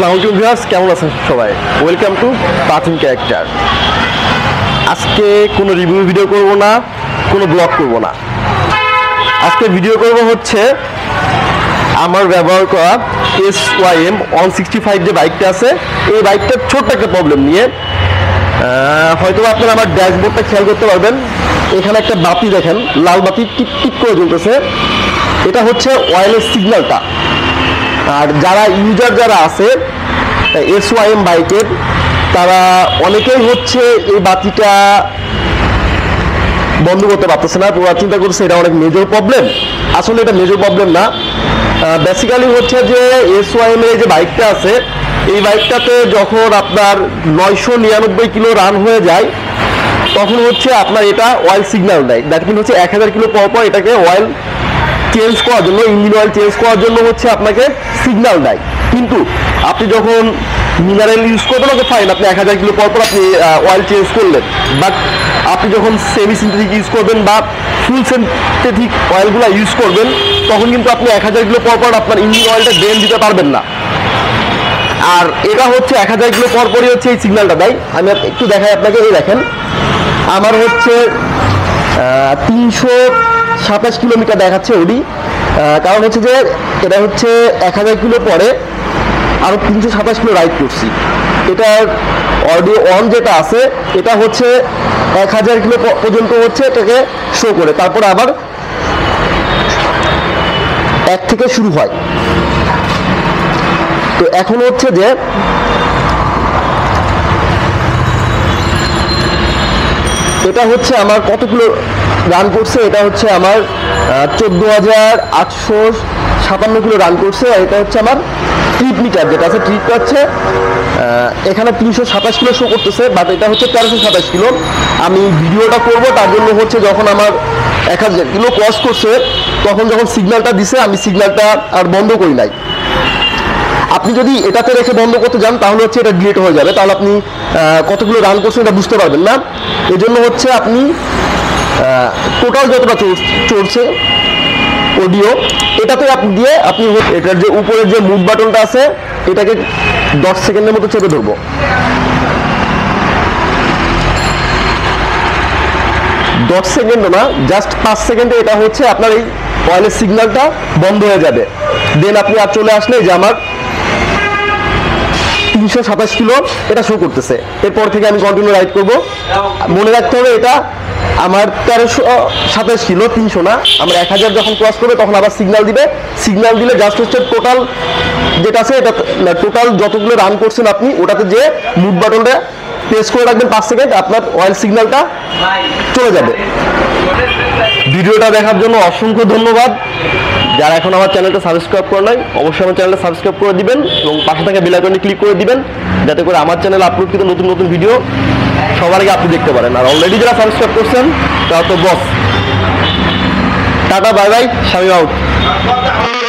আসসালামু আলাইকুম ভিউয়ার্স, কেমন আছেন সবাই? Welcome to pathing character. আজকে কোনো রিভিউ ভিডিও করব না, কোনো ব্লগ করব না। আজকে ভিডিও করব হচ্ছে আমার ব্যবহার করা SYM 165 যে বাইকটা আছে, এই বাইকটার ছোট্ট একটা প্রবলেম নিয়ে। হয়তো আপনারা আমার ড্যাশবোর্ডটা খেয়াল করতে পারবেন, এখানে একটা বাতি দেখেন, লাল বাতি টিপ টিপ করে জ্বলতেছে। এটা হচ্ছে অয়েলের সিগন্যালটা। আর যারা ইউজার যারা আছে SYM বাইকের, তারা অনেকেই হচ্ছে এই বাতিটা বন্ধ করতে পারতেছে না। পুরো চিন্তা করছে এটা অনেক মেজর প্রবলেম। আসলে এটা মেজর প্রবলেম না। বেসিক্যালি হচ্ছে যে SYM এর যে বাইকটা আছে, এই বাইকটাতে যখন আপনার 999 কিলো রান হয়ে যায়, তখন হচ্ছে আপনার এটা অয়েল সিগন্যাল দেয়। দ্যাট মিন হচ্ছে 1000 কিলো পর পর এটাকে অয়েল চেঞ্জ করার জন্য, ইঞ্জিন অয়েল চেঞ্জ করার জন্য হচ্ছে আপনাকে সিগন্যাল দেয়। কিন্তু আপনি যখন মিনারেল ইউজ করবেন, ওকে ফাইন, আপনি 1000 কিলো পর পর আপনি অয়েল চেঞ্জ করলেন। বাট আপনি যখন সেমি সিনথেটিক ইউজ করবেন বা ফুল সিনথেটিক অয়েলগুলো ইউজ করবেন, তখন কিন্তু আপনি 1000 কিলো পর পর আপনার ইঞ্জিন অয়েলটা ড্রেন দিতে পারবেন না। আর এটা হচ্ছে 1000 কিলো পর পরই হচ্ছে এই সিগন্যালটা দেয়। আমি একটু দেখাই আপনাকে। এই দেখেন, আমার হচ্ছে 327 কিলোমিটার দেখাচ্ছে ওডি। কারণ হচ্ছে যে এটা হচ্ছে 1000 কিলো পরে আরও 327 কিলো রাইড করছি। এটার অডিও অন যেটা আছে, এটা হচ্ছে 1000 কিলো পর্যন্ত হচ্ছে এটাকে শো করে, তারপর আবার 1 থেকে শুরু হয়। তো এখন হচ্ছে যে এটা হচ্ছে আমার কত কিলো রান করছে, এটা হচ্ছে আমার 14,857 কিলো রান করছে। আর এটা হচ্ছে আমার ট্রিপ মিটার যেটা আছে, ট্রিপটা হচ্ছে এখানে 327 কিলো শো করতেছে, বাট এটা হচ্ছে 1327 কিলো। আমি ভিডিওটা করব তার জন্য হচ্ছে যখন আমার 1000 কিলো ক্রস করছে, তখন যখন সিগন্যালটা দিছে, আমি সিগন্যালটা আর বন্ধ করি নাই। আপনি যদি এটাতে রেখে বন্ধ করতে যান, তাহলে হচ্ছে এটা ডিলেট হয়ে যাবে, তাহলে আপনি কতগুলো রান করছেন এটা বুঝতে পারবেন না। এই জন্য হচ্ছে আপনি টোটাল যতটা চলছে অডিও, এটাতে আপনি দিয়ে আপনি এটার যে উপরের যে মুভ বাটনটা আছে, এটাকে 10 সেকেন্ডের মতো চেপে ধরবো। 10 সেকেন্ডও না, জাস্ট 5 সেকেন্ডে এটা হচ্ছে আপনার এই অয়েলের সিগন্যালটা বন্ধ হয়ে যাবে। দেন আপনি আর চলে আসলে যে আমার 327 কিলো এটা শো করতেছে। এরপর থেকে আমি কন্টিনিউ রাইড করব। মনে রাখতে হবে এটা আমার 1327 কিলো, 300 না। আমার 1000 যখন ক্রস করবে তখন আবার সিগন্যাল দিবে। সিগন্যাল দিলে জাস্ট হচ্ছে টোটাল যেটা আছে, এটা টোটাল যতগুলো রান করছেন আপনি, ওটাতে যে মুভ বাটনটা প্রেস করে রাখবেন 5 সেকেন্ড, আপনার অয়েল সিগন্যালটা চলে যাবে। ভিডিওটা দেখার জন্য অসংখ্য ধন্যবাদ। যারা এখন আমার চ্যানেলটা সাবস্ক্রাইব করে নাই, অবশ্যই আমার চ্যানেলটা সাবস্ক্রাইব করে দিবেন এবং পাশে থাকা বেল আইকনে ক্লিক করে দিবেন, যাতে করে আমার চ্যানেলে আপলোডকৃত নতুন নতুন ভিডিও সবার আগে আপনি দেখতে পারেন। আর অলরেডি যারা সাবস্ক্রাইব করছেন তারা তো boss. Tata, bye bye, Shamim out.